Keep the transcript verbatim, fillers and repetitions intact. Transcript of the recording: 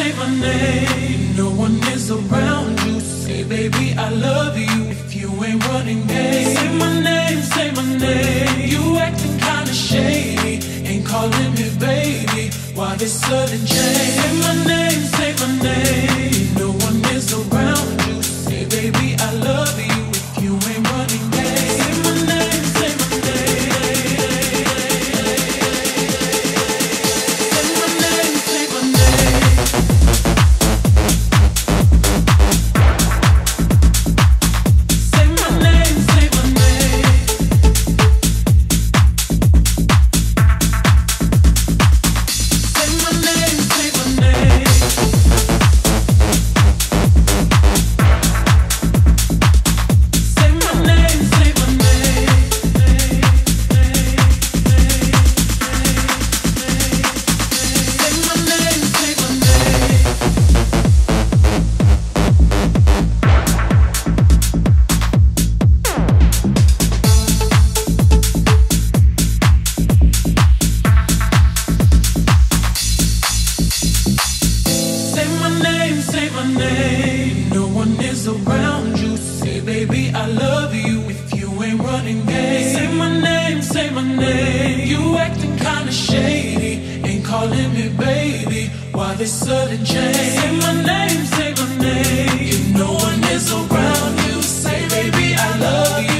say my name. No one is around you. Say, baby, I love you. If you ain't running game, say my name, say my name. You acting kinda shady, ain't calling me baby. Why this sudden change? Say my name, say my name. No one is around you. Say, baby, I love you. If you ain't running game, say my name, say my name. Say my name, say my name. Say my name, say my name. Say my name, say my name. Say my name, say my name. Say my name, say my name. Say my name, say my name. No one is around you. Say, baby, I love you. If you ain't running game, say my name, say my name. You acting kinda shady, ain't calling me baby. Why this sudden change? Say my name, say my name. If no one is around you, say, baby, I love you.